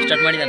Start ಮಾಡಿದಾನು.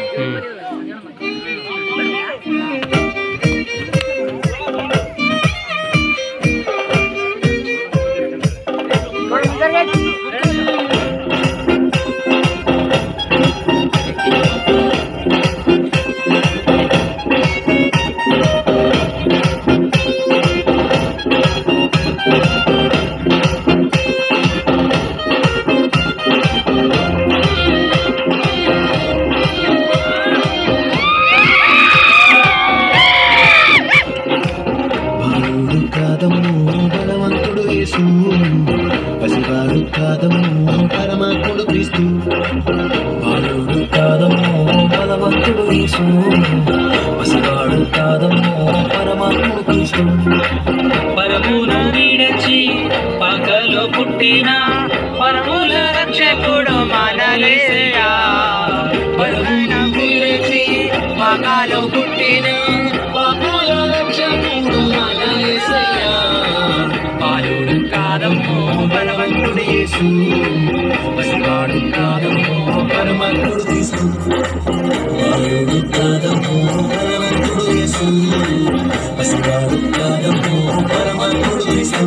బలవంతుడు యేసు, పసివాడు కాదమ్ము పరమాత్ముడు క్రీస్తు. బాలుడు కాదమ్ము బలవంతుడు యేసు, పసివాడు కాదమ్ము పరమాత్ముడు క్రీస్తు. పరమును విడచి పగలు పుట్టిన పరముల రక్షకుడు మనలేసయ్యా. పరమును విడచి పగలు పుట్టిన పరముల రక్షకుడు మనలేసయ్యా. బాలుడు కాదమ్ము బలవంతుడు యేసు, పసివాడు కాదమ్ము పరమాత్ముడు క్రీస్తు. బాలుడు కాదమ్ము బలవంతుడు యేసు, పసివాడు కాదమ్ము పరమాత్ముడు క్రీస్తు.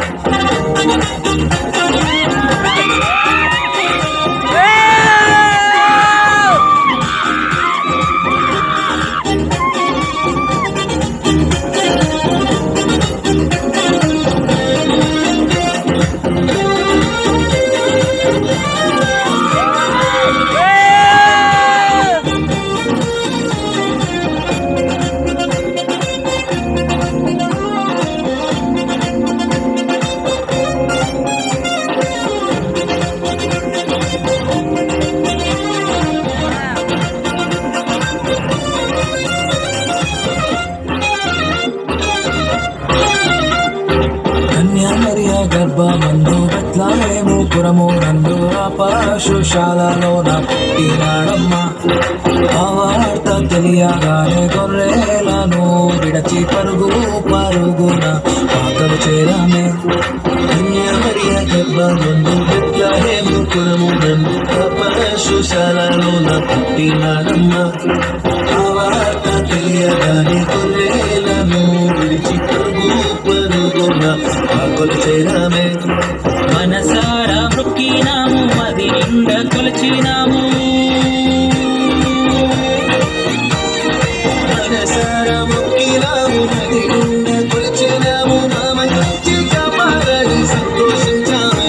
గర్భమందు బెత్లెహేము పురము నందు పశుశాలలోన పుట్టినాడమ్మ. ఆ వార్త తెలియగానే గొర్రెలను విడచి పరుగు పరుగున పాకలు చేరామే. కన్యామరియా గర్భమందు బెత్లెహేము పురము నందు పశుశాలలోన పుట్టినాడమ్మ. ఆ వార్త తెలియగానే గొర్రెలను విడిచి పరుగు పరుగున పాకలు చేరామే. మనసారా మొక్కినాము, మది నిండా కొలిచినాము. మనసారా మొక్కినాము, మది నిండా కొలిచినాము. నామ మంచిగా మారని సంతోషించామే.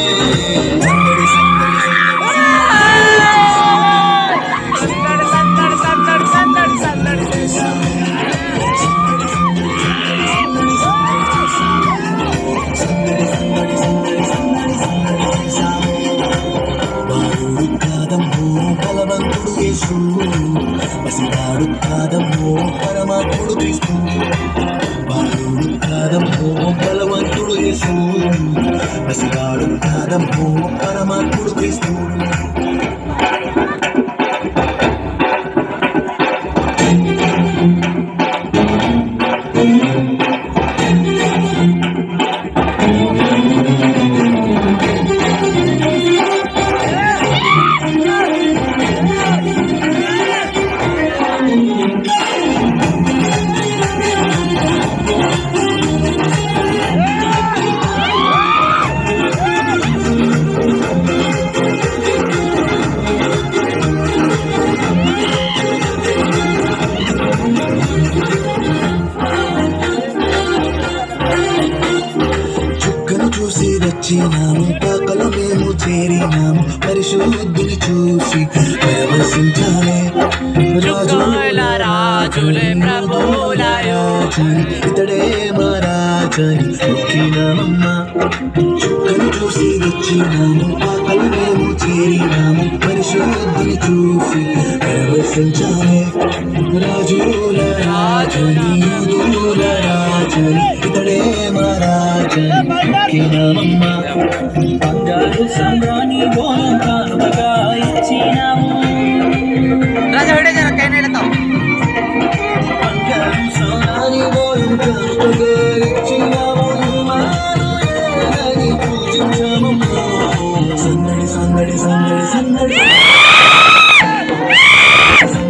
బలవంతుడు యేసు, పసివాడు కాదమ్ము పరమాత్ముడు క్రీస్తు. బాలుడు కాదమ్ము బలవంతుడు యేసు, పసివాడు కాదమ్ము పరమాత్ముడు క్రీస్తు. వచ్చినాము, పాకలో మేము చేరినాము. పరిశుద్ధుని చూసి పరవశించాలే. రాజులే ప్రభుల రాజుని, ఇతడే మా రాజని మొక్కినామమ్మ. చుక్కను చూసి వచ్చినాము, పాకలో మేము చేరినాము. పరిశుద్ధుని చూసి పరవశించాలే. రాజుల రాజుని, యూదుల రాజని, ఇతడే మా రాజని మొక్కినామమ్మ. బంగారు సంబ్రాణి బోనం కానుకగా ఇచ్చినాము. బంగారు సంబ్రాణి బోనం కానుకగా ఇచ్చినాము. పూజించామమ్మ. సందడి సందడి సందడి సందడి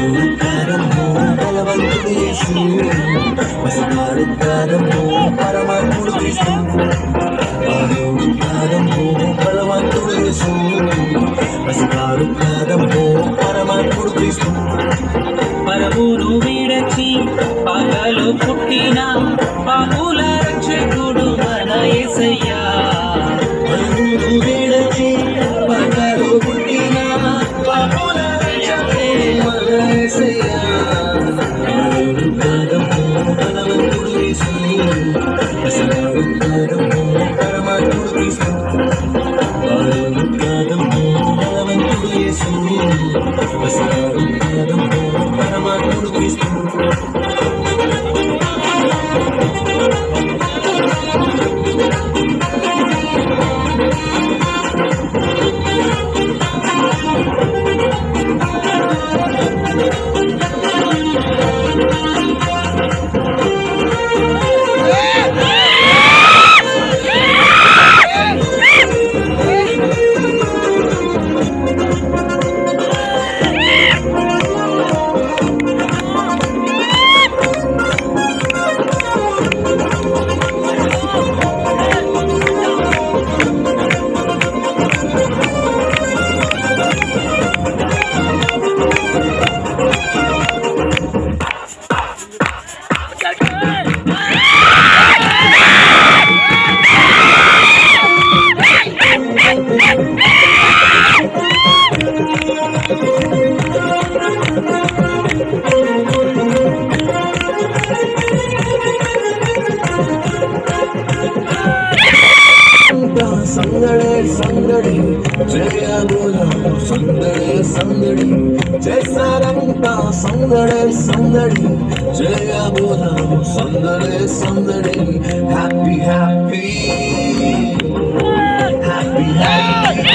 కారము బలవంతుడు యేసు పసివాడు కారము పరమాత్ముడు క్రీస్తు బాలుడు కారము బలవంతుడు యేసు పసివాడు కారము పరమాత్ముడు క్రీస్తు పరమును విడచి పగలు పుట్టిన పాపుల రక్షకుడు మన యేసయ్యా పరమును విడచి పగలు పుట్టిన పాపుల రక్షకుడు మన యేసయ్యా బాలుడు కారము బలవంతుడు యేసు పసివాడు కారము పరమాత్ముడు క్రీస్తు బాలుడు కారము బలవంతుడు యేసు పసివాడు కారము పరమాత్ముడు క్రీస్తు సందడే సందడి జయబోధము సందడే సందడి చేసారంట సందడే సందడి జయబోధము సందడే సందడి happy happy happy happy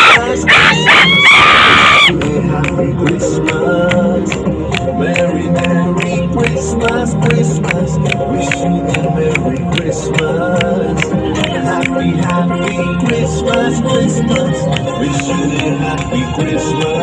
happy Christmas Merry Merry Christmas Christmas wish you a Merry Christmas Happy Happy Christmas Christmas wish you a Happy Christmas